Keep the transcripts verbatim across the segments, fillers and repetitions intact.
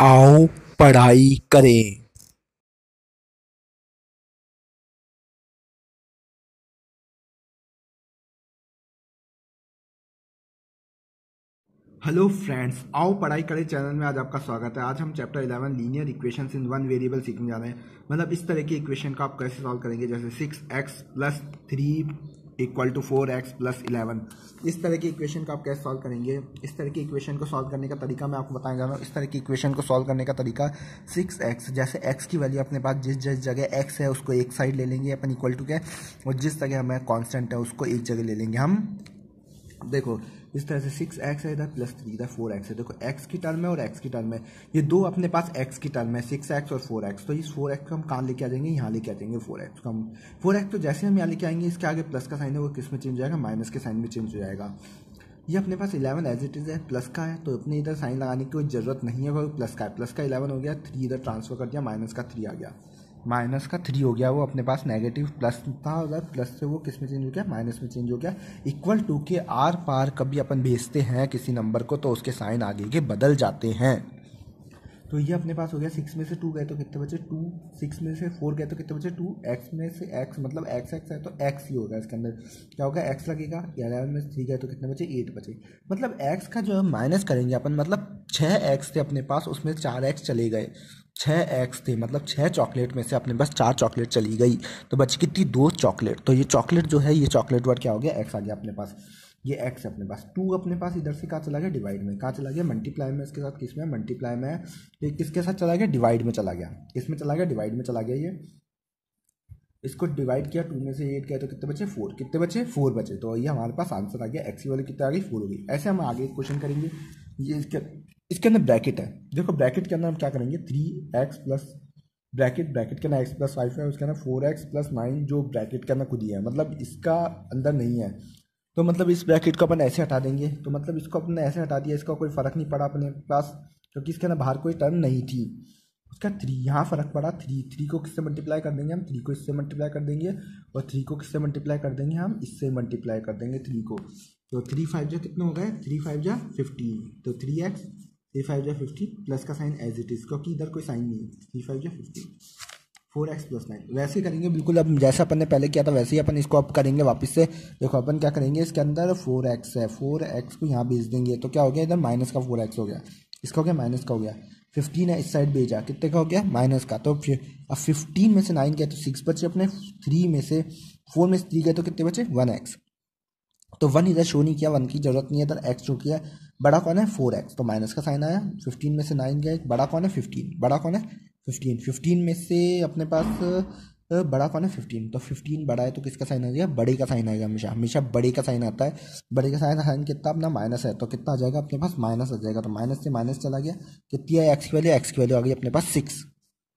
आओ पढ़ाई करें। हेलो फ्रेंड्स, आओ पढ़ाई करें चैनल में आज आपका स्वागत है। आज हम chapter eleven linear equations in one variable सीखने जा रहे हैं। मतलब इस तरह की इक्वेशन का आप कैसे सॉल्व करेंगे, जैसे six x plus three equal to four x plus eleven. इस तरह की इक्वेशन का आप कैसे सॉल्व करेंगे। इस तरह की इक्वेशन को सॉल्व करने का तरीका मैं आपको बताने जा रहा हूँ। इस तरह की इक्वेशन को सॉल्व करने का तरीका सिक्स एक्स, जैसे एक्स की वैल्यू अपने पास जिस जिस जगह एक्स है उसको एक साइड ले लेंगे अपन इक्वल टू के, और जिस जगह हमें कॉन्स्टेंट है उसको एक जगह ले लेंगे हम। देखो इस तरह से सिक्स एक्स है, इधर प्लस थ्री, इधर फोर एक्स है। देखो एक्स की टर्म है और एक्स की टर्म है, ये दो अपने पास एक्स की टर्म है, सिक्स एक्स और फोर एक्स। तो इस फोर एक्स को हम कहाँ लेके आ जाएंगे, यहाँ लेके आ जाएंगे फोर एक्स को हम। फोर एक्स तो जैसे हम यहाँ लेके आएंगे, इसके आगे प्लस का साइन है वो किस में चेंज हो जाएगा, माइनस के साइन में चेंज हो जाएगा। ये अपने पास इलेवन एज इट इज है, प्लस का है, तो अपने इधर साइन लगाने की कोई जरूरत नहीं है, वो प्लस का है। प्लस का इलेवन हो गया, थ्री इधर ट्रांसफर कर दिया, माइनस का थ्री आ गया, माइनस का थ्री हो गया। वो अपने पास नेगेटिव प्लस था, उधर प्लस से वो किस में चेंज हो गया, माइनस में चेंज हो गया। इक्वल टू के आर पार कभी अपन भेजते हैं किसी नंबर को तो उसके साइन आगे के बदल जाते हैं। तो ये अपने पास हो गया, सिक्स में से टू गए तो कितने बचे, टू। सिक्स में से फोर गए तो कितने बचे, टू। एक्स में से एक्स मतलब एक्स एक्स है तो एक्स ही होगा, इसके अंदर क्या होगा, एक्स लगेगा। इलेवन में से थ्री गए तो कितने बचे, एट बचे। मतलब एक्स का जो माइनस करेंगे अपन, मतलब छः एक्स थे अपने पास, उसमें चार एक्स चले गए। छः एक्स थे मतलब छः चॉकलेट में से अपने पास चार चॉकलेट चली गई, तो बची कितनी, दो चॉकलेट। तो ये चॉकलेट जो है, ये चॉकलेट वर्ड क्या हो गया, एक्स आ गया अपने पास। ये एक्स है अपने पास। टू अपने पास इधर से कहाँ चला गया, डिवाइड में। कहाँ चला गया, मल्टीप्लाई में। इसके साथ किस में, मल्टीप्लाई में। ये किसके साथ चला गया, डिवाइड में चला गया। किसमें चला गया, डिवाइड में चला गया। ये इसको डिवाइड किया, टू में से एट गया तो कितने बचे, फोर। कितने बचे, फोर बचे। तो ये हमारे पास आंसर आ गया, एक्स की वैल्यू कितने आ गई, फोर हो गई। ऐसे हम आगे क्वेश्चन करेंगे। ये इसके इसके अंदर ब्रैकेट है। देखो ब्रैकेट के अंदर हम क्या करेंगे, three x plus bracket bracket के अंदर एक्स प्लस फाइव है, उसके अंदर फोर एक्स प्लस नाइन, जो ब्रैकेट के अंदर खुद ही है, मतलब इसका अंदर नहीं है। तो मतलब इस ब्रैकेट को अपन ऐसे हटा देंगे। तो मतलब इसको अपन ऐसे हटा दिया, इसका कोई फर्क नहीं पड़ा अपने पास, क्योंकि इसके अंदर बाहर कोई टर्म नहीं थी। उसका थ्री यहाँ फर्क पड़ा, थ्री थ्री को किससे मल्टीप्लाई कर देंगे हम, थ्री को इससे मल्टीप्लाई कर देंगे, और थ्री को किससे मल्टीप्लाई कर देंगे हम, इससे मल्टीप्लाई कर देंगे थ्री को। तो थ्री फाइव जा कितने हो गए, थ्री फाइव जा फिफ्टीन। तो थ्री एक्स थ्री फाइव जा फिफ्टीन, प्लस का साइन एज इट इज, क्योंकि इधर कोई साइन नहीं है। थ्री फाइव जा fifteen, four x plus nine. वैसे ही करेंगे बिल्कुल, अब जैसा अपन ने पहले किया था वैसे ही अपन इसको अब करेंगे वापस से। देखो अपन क्या करेंगे, इसके अंदर फोर एक्स है, फोर एक्स को यहाँ भेज देंगे तो क्या हो गया, इधर माइनस का फोर एक्स हो गया, इसका हो गया माइनस का हो गया। फिफ्टीन है, इस साइड भेजा, कितने का हो गया, माइनस का। तो फिर अब फिफ्टीन में से नाइन गया तो सिक्स बचे अपने, थ्री में से फोर में से थ्री गए तो कितने बचे, वन एक्स। तो वन इधर शो नहीं किया, वन की जरूरत नहीं है, इधर एक्स शो किया। बड़ा कौन है, फोर एक्स, तो माइनस का साइन आया। फिफ्टीन में से नाइन गया, बड़ा कौन है, फिफ्टीन। बड़ा कौन है, फिफ्टीन। फिफ्टीन में से अपने पास बड़ा कौन है, फिफ्टीन। तो फिफ्टीन बड़ा है तो किसका साइन आ गया, बड़े का साइन आएगा। हमेशा हमेशा बड़े का साइन आता है। बड़े का साइन साइन कितना अपना माइनस है, तो कितना आ जाएगा अपने पास, माइनस आ जाएगा। तो माइनस से माइनस चला गया, कितनी है एक्स की वैल्यू, एक्स की वैल्यू आ गई अपने पास सिक्स।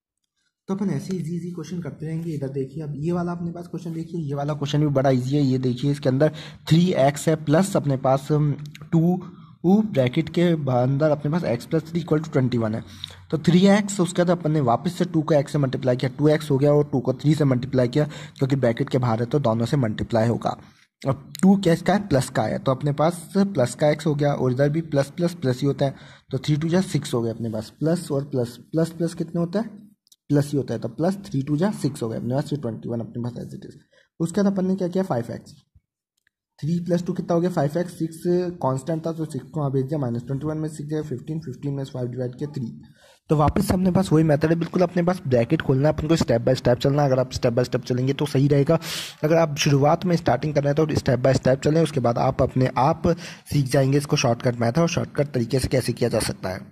तो अपन ऐसे इजी इजी क्वेश्चन करते रहेंगे। इधर देखिए, अब ये वाला अपने पास क्वेश्चन देखिए, ये वाला क्वेश्चन भी बड़ा इजी है। ये देखिए इसके अंदर थ्री एक्स है प्लस अपने पास टू ब्रैकेट के अंदर अपने पास x plus three equal to twenty one है। तो थ्री एक्स, उसके बाद अपन ने वापस से टू को एक्स से मल्टीप्लाई किया, टू एक्स हो गया, और टू को थ्री से मल्टीप्लाई किया, क्योंकि ब्रैकेट के बाहर है तो दोनों से मल्टीप्लाई होगा। अब टू क्या इसका है, प्लस का है, तो अपने पास प्लस का एक्स हो गया, और इधर भी प्लस प्लस प्लस ही होता है। तो थ्री टू जा सिक्स हो गया अपने पास, प्लस और प्लस प्लस प्लस कितने होता है, प्लस ही होता है। तो प्लस थ्री टू जा सिक्स हो गया अपने पास, ट्वेंटी वन अपने पास एज इट इज। उसके बाद अपन ने क्या किया, five x, three plus two कितना हो गया, फाइव एक्स। सिक्स कांस्टेंट था तो सिक्स को वहाँ भेज दिया, माइनस ट्वेंटी वन में सिक्स जाएगा फिफ्टीन, फिफ्टीन में फाइव डिवाइड किया थ्री। तो वापस अपने पास वही मेथड है बिल्कुल, अपने पास ब्रैकेट खोलना है, अपन को स्टेप बाय स्टेप चलना है। अगर आप स्टेप बाय स्टेप चलेंगे तो सही रहेगा। अगर आप शुरुआत में स्टार्टिंग कर रहे हैं तो स्टेप बाय स्टेप चलें, उसके बाद आप अपने आप सीख जाएंगे इसको शॉर्टकट मेथड और शॉर्टकट तरीके से कैसे किया जा सकता है।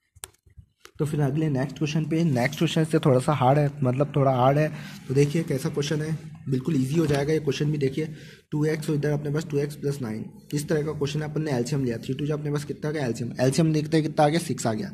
तो फिर अगले नेक्स्ट क्वेश्चन पे, नेक्स्ट क्वेश्चन से थोड़ा सा हार्ड है, मतलब थोड़ा हार्ड है। तो देखिए कैसा क्वेश्चन है, बिल्कुल इजी हो जाएगा ये क्वेश्चन भी। देखिए टू एक्स, इधर अपने पास टू एक्स प्लस नाइन, इस तरह का क्वेश्चन है। अपन ने एलसीएम लिया, थ्री टू जो अपने पास कितना आ गया, एलसीएम एलसीएम देखते हैं कितना आ गया, सिक्स आ गया।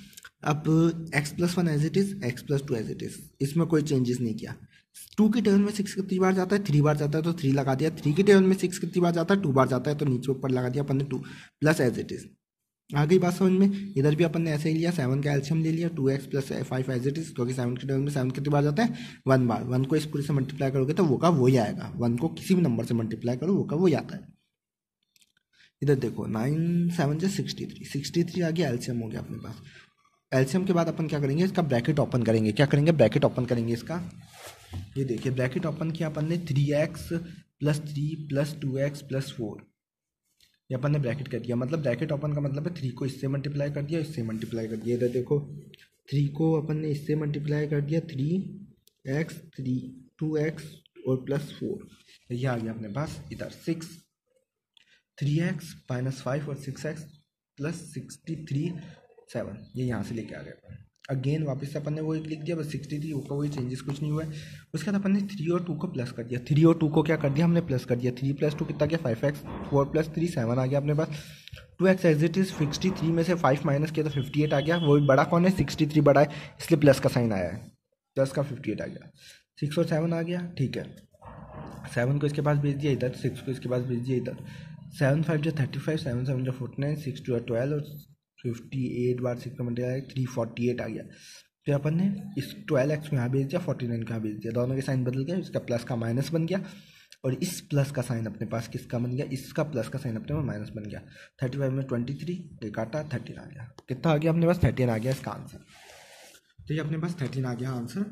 अब x plus one as it is, x plus two as it is, इसमें कोई चेंजेस नहीं किया। टू की टेबल में सिक्स कितनी बार जाता है, थ्री बार जाता है तो थ्री लगा दिया। थ्री की टेबल में सिक्स कितनी बार जाता है, टू बार जाता है, तो नीचे ऊपर लगा दिया अपन ने two, plus as it is. आ गई बात समझ में। इधर भी अपन ने ऐसे ही लिया, सेवन का एलसीएम ले लिया, two x plus five as it is, क्योंकि सेवन के टेबल में सेवन कितनी बार जाता है, वन बार। वन को इस पूरे से मल्टीप्लाई करोगे तो वो का वो ही आएगा, वन को किसी भी नंबर से मल्टीप्लाई करो वो का वो ही आता है। इधर देखो नाइन सेवन से सिक्सटी थ्री, सिक्सटी थ्री आ गया, एलसीएम हो गया अपने पास। एलसीएम के बाद अपन क्या करेंगे, इसका ब्रैकेट ओपन करेंगे। क्या करेंगे, ब्रैकेट ओपन करेंगे इसका। ये देखिए ब्रैकेट ओपन किया अपन ने, three x plus three plus two x plus four, ये अपन ने ब्रैकेट कर दिया। मतलब ब्रैकेट ओपन का मतलब है थ्री को इससे मल्टीप्लाई कर दिया, इससे मल्टीप्लाई कर दिया। इधर देखो थ्री को अपन ने इससे मल्टीप्लाई कर दिया, three x three two x और प्लस फोर, ये आ गया अपने पास। इधर six, three x minus five और six x plus sixty three seven, ये यहाँ से लेके आ गए। अगेन वापस से अपन ने वो एक लिख दिया, बस सिक्सटी थ्री का वही चेंजेस, कुछ नहीं हुआ है। उसके बाद अपन ने थ्री और टू को प्लस कर दिया, थ्री और टू को क्या कर दिया हमने, प्लस कर दिया। थ्री प्लस टू कितना गया, five x, four plus three seven आ गया अपने पास। Two x as it is, sixty three में से फाइव माइनस किया तो फिफ्टी एट आ गया। वो बड़ा कौन है, सिक्सटी थ्री बड़ा है, इसलिए प्लस का साइन आया है, प्लस का फिफ्टी एट आ गया। सिक्स और सेवन आ गया, ठीक है। सेवन को इसके पास भेज दिया इधर, सिक्स को इसके पास भेज दिया इधर। सेवन फाइव जो थर्टी फाइव, सेवन सेवन जो forty nine, six two twelve और फिफ्टी एट बार सिक्स का मल्टीप्लाई थ्री फोर्टी एट आ गया। फिर अपन ने इस ट्वेल्व एक्स को यहाँ भेज दिया, फोर्टी नाइन को यहाँ भेज दिया, दोनों के साइन बदल गया। इसका प्लस का माइनस बन गया और इस प्लस का साइन अपने पास किसका बन गया, इसका प्लस का साइन अपने पास माइनस बन गया। थर्टी फाइव में ट्वेंटी थ्री, एक आटा थर्टीन आ गया। कितना आ गया अपने पास, थर्टीन आ गया इसका आंसर। तो ये अपने पास थर्टीन आ गया आंसर।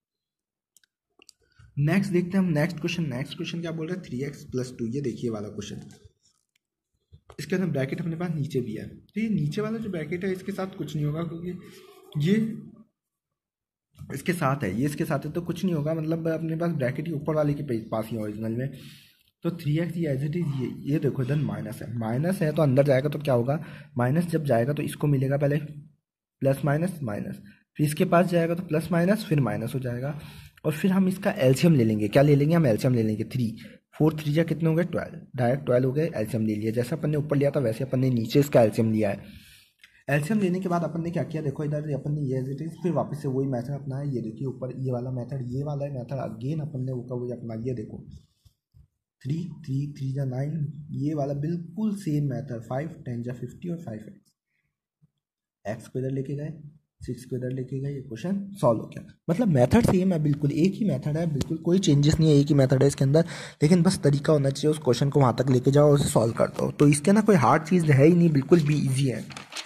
नेक्स्ट देखते हैं हम नेक्स्ट क्वेश्चन। नेक्स्ट क्वेश्चन क्या बोल रहा है, थ्री एक्स प्लस टू, ये देखिए वाला क्वेश्चन। इसके अंदर ब्रैकेट अपने पास नीचे भी है, तो ये नीचे वाला जो ब्रैकेट है इसके साथ कुछ नहीं होगा, क्योंकि ये इसके साथ है, ये इसके साथ है तो कुछ नहीं होगा। मतलब अपने पास ब्रैकेट ही ऊपर वाले के पास ही ओरिजिनल में। तो थ्री एक्स ये एज इट इज, ये ये देखो इधर माइनस है, माइनस है तो अंदर जाएगा तो क्या होगा, माइनस जब जाएगा तो इसको मिलेगा पहले प्लस माइनस माइनस, फिर इसके पास जाएगा तो प्लस माइनस फिर माइनस हो जाएगा। और फिर हम इसका एलसीएम ले लेंगे। क्या ले लेंगे हम, एलसीएम ले लेंगे। थ्री फोर थ्री जा कितने हो गए, ट्वेल्व, डायरेक्ट ट्वेल्व हो गए, एलसीएम ले लिया। जैसे अपन ने ऊपर लिया था वैसे अपन ने नीचे इसका एलसीएम लिया है। एलसीएम लेने के बाद अपन ने क्या किया, देखो इधर अपन ने ये एज इट इज, फिर वापस से वही मेथड अपनाया। ये देखिए ऊपर ये वाला मेथड, ये वाला मेथड अगेन अपन ने ऊपर वही अपना, ये देखो थ्री थ्री थ्री जा नाइन, ये वाला बिल्कुल सेम मेथड। फाइव टेन जा फिफ्टी और फाइव एक्स, एक्स को इधर लेके गए, सिक्स को इधर लेके गए, ये क्वेश्चन सॉल्व हो गया। मतलब मेथड सेम है, बिल्कुल एक ही मेथड है, बिल्कुल कोई चेंजेस नहीं है, एक ही मेथड है इसके अंदर। लेकिन बस तरीका होना चाहिए, उस क्वेश्चन को वहाँ तक लेके जाओ और उसे सॉल्व कर दो। तो इसके ना कोई हार्ड चीज़ है ही नहीं, बिल्कुल भी ईजी है।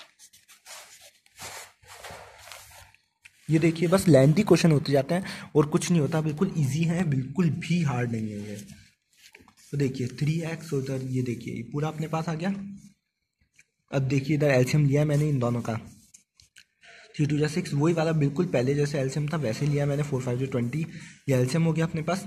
ये देखिए बस लेंथी क्वेश्चन होते जाते हैं और कुछ नहीं होता, बिल्कुल ईजी है, बिल्कुल भी हार्ड नहीं है ये। तो देखिए थ्री एक्स उधर, ये देखिए ये पूरा अपने पास आ गया। अब देखिए इधर एलसीएम लिया मैंने इन दोनों का, थ्री टू जा सिक्स, वही वाला बिल्कुल पहले जैसे एलसीएम था वैसे लिया मैंने। फोर फाइव जो ट्वेंटी, ये एलसीएम हो गया अपने पास।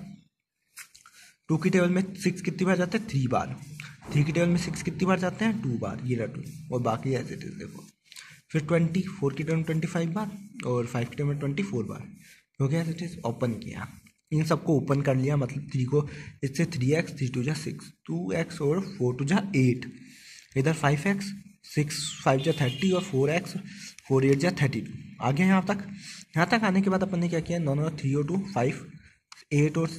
टू की टेबल में सिक्स कितनी बार जाते हैं, थ्री बार। थ्री की टेबल में सिक्स कितनी बार जाते हैं, टू बार, ये रहा टू, और बाकी एज इट इज देखो। फिर ट्वेंटी, फोर की टेबल में ट्वेंटी फाइव बार और फाइव की टेबल में ट्वेंटी फोर बार हो गया एज इट इज। ओपन किया, इन सबको ओपन कर लिया। मतलब थ्री को इससे थ्री एक्स, थ्री टू जा सिक्स, टू एक्स और फोर टू जा एट, इधर फाइव एक्स, सिक्स फाइव जा थर्टी और फोर एक्स, फोर एट जा थर्टी टू आ गया यहाँ तक। यहाँ तक आने के बाद अपन ने क्या किया, दोनों थ्री और टू, फाइव एट और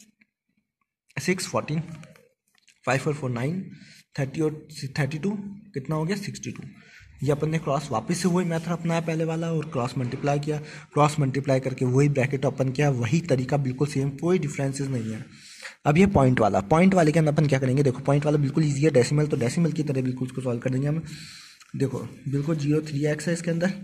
सिक्स फोर्टीन, फाइव और फोर नाइन, थर्टी और थर्टी टू कितना हो गया, सिक्सटी टू। ये अपन ने क्रॉस वापस से वही मेथड अपनाया पहले वाला और क्रॉस मल्टीप्लाई किया। क्रॉस मल्टीप्लाई करके वही ब्रैकेट ओपन किया, वही तरीका बिल्कुल सेम, कोई डिफरेंसेस नहीं है। अब ये पॉइंट वाला, पॉइंट वाले के अंदर अपन क्या करेंगे, देखो पॉइंट वाला बिल्कुल ईजी है, डेसिमल तो डेसिमल की तरह बिल्कुल उसको सॉल्व कर देंगे हम। देखो बिल्कुल जीरो थ्री एक्स है इसके अंदर,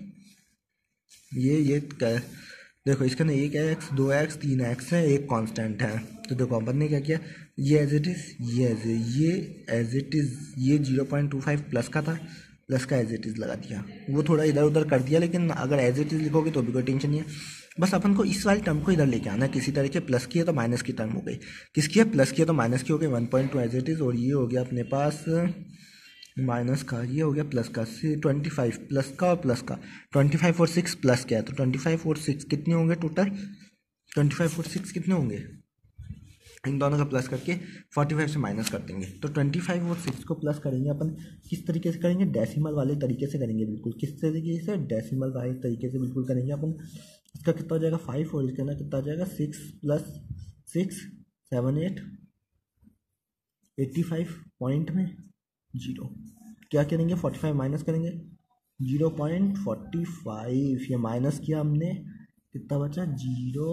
ये ये देखो इसके अंदर एक एक्स, दो एक्स, तीन एक्स है, एक कांस्टेंट है। तो देखो अपन ने क्या किया, ये एज इट इज, ये एज ये एज इट इज, ये zero point two five plus का था, प्लस का एज इट इज लगा दिया। वो थोड़ा इधर उधर कर दिया, लेकिन अगर एज इट इज लिखोगे तो भी कोई टेंशन नहीं है। बस अपन को इस वाली टर्म को इधर लेके आना है। किसी तरह के प्लस की है तो माइनस की टर्म हो गई, किसकी है, प्लस की है तो माइनस की हो गई, one point two as it is. और ये हो गया अपने पास माइनस का, ये हो गया प्लस का, ट्वेंटी फाइव प्लस का और प्लस का, ट्वेंटी फाइव और सिक्स प्लस क्या है, तो ट्वेंटी फाइव और सिक्स कितने होंगे टोटल, ट्वेंटी फाइव और सिक्स कितने होंगे, इन दोनों का प्लस करके फोर्टी फाइव से माइनस कर देंगे। तो ट्वेंटी फाइव और सिक्स को प्लस करेंगे अपन, किस तरीके से करेंगे, डेसिमल वाले तरीके से करेंगे बिल्कुल। किस तरीके से, डेसिमल वाले तरीके से बिल्कुल करेंगे अपन। इसका कितना हो जाएगा, फाइव, और इसके अंदर कितना हो जाएगा, six plus six, seven eight, eighty five point में जीरो। क्या करेंगे, फोर्टी फाइव माइनस करेंगे, जीरो पॉइंट फोर्टी फाइव, ये माइनस किया हमने, कितना बचा, जीरो।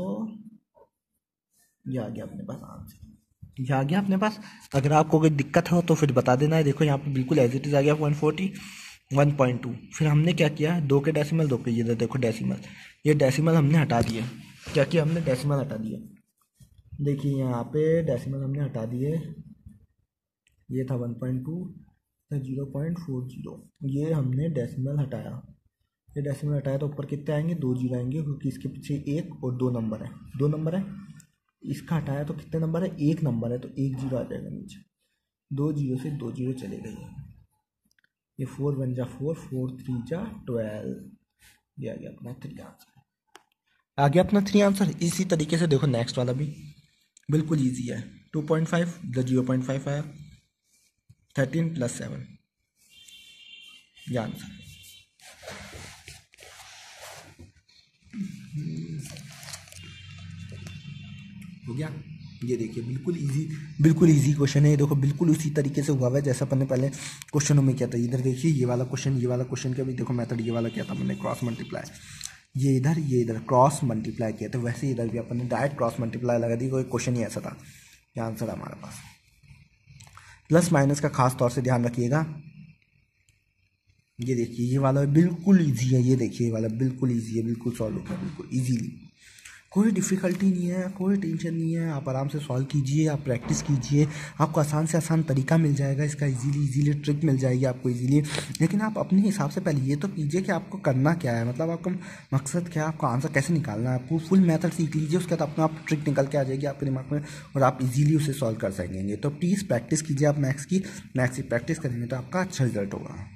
ये आ गया अपने पास आंसर, ये आ गया अपने पास। अगर आपको कोई दिक्कत हो तो फिर बता देना है। देखो यहाँ पे बिल्कुल एज इट इज आ गया one forty, one point two. फिर हमने क्या किया, दो के डेसिमल, दो के ये देखो डेसिमल, ये डेसिमल हमने हटा दिए। क्या किया हमने, डेसिमल हटा दिए। देखिए यहाँ पे डेसिमल हमने हटा दिए, ये था one point two, zero point four zero, ये हमने डेसिमल हटाया। ये डेसिमल हटाया तो ऊपर कितने आएंगे, दो जीरो आएंगे, क्योंकि इसके पीछे एक और दो नंबर है, दो नंबर है। इसका हटाया तो कितने नंबर है, एक नंबर है, तो एक जीरो आ जाएगा नीचे। दो जीरो से दो जीरो चले गए, ये फोर वन जा फोर, फोर थ्री जा ट्वेल्व, ये आ गया अपना थ्री आंसर। आ गया अपना थ्री आंसर। इसी तरीके से देखो नेक्स्ट वाला भी बिल्कुल ईजी है। Two point five plus zero point five आया, थर्टीन प्लस सेवन, ये आंसर। हो गया। ये देखिए बिल्कुल इजी, बिल्कुल इजी क्वेश्चन है ये। देखो बिल्कुल उसी तरीके से हुआ हुआ है जैसा अपन ने पहले क्वेश्चनों में किया था। इधर देखिए ये वाला क्वेश्चन, ये वाला क्वेश्चन का भी देखो मेथड ये वाला किया था मैंने, क्रॉस मल्टीप्लाई, ये इधर ये इधर क्रॉस मल्टीप्लाई किया था। वैसे इधर भी अपन ने डायरेक्ट क्रॉस मल्टीप्लाई लगा दी, कोई क्वेश्चन ही ऐसा था। ये आंसर है हमारे पास। प्लस माइनस का खास तौर से ध्यान रखिएगा। ये देखिए ये वाला बिल्कुल ईजी है, ये देखिए ये वाला बिल्कुल ईजी है, बिल्कुल सॉल्व होगा बिल्कुल ईजीली, कोई डिफ़िकल्टी नहीं है, कोई टेंशन नहीं है। आप आराम से सॉल्व कीजिए, आप प्रैक्टिस कीजिए, आपको आसान से आसान तरीका मिल जाएगा इसका, इजीली इजीली ट्रिक मिल जाएगी आपको इजीली। लेकिन आप अपने हिसाब से पहले ये तो कीजिए कि आपको करना क्या है, मतलब आपका मकसद क्या है, आपको आंसर कैसे निकालना है। आपको फुल मेथड सीख लीजिए, उसके बाद अपना आप ट्रिक निकल के आ जाएगी आपके दिमाग में और आप इजीली उसे सॉल्व कर सकेंगे। तो प्लीज़ प्रैक्टिस कीजिए आप मैथ्स की, मैथ्स की प्रैक्टिस करेंगे तो आपका अच्छा रिजल्ट होगा।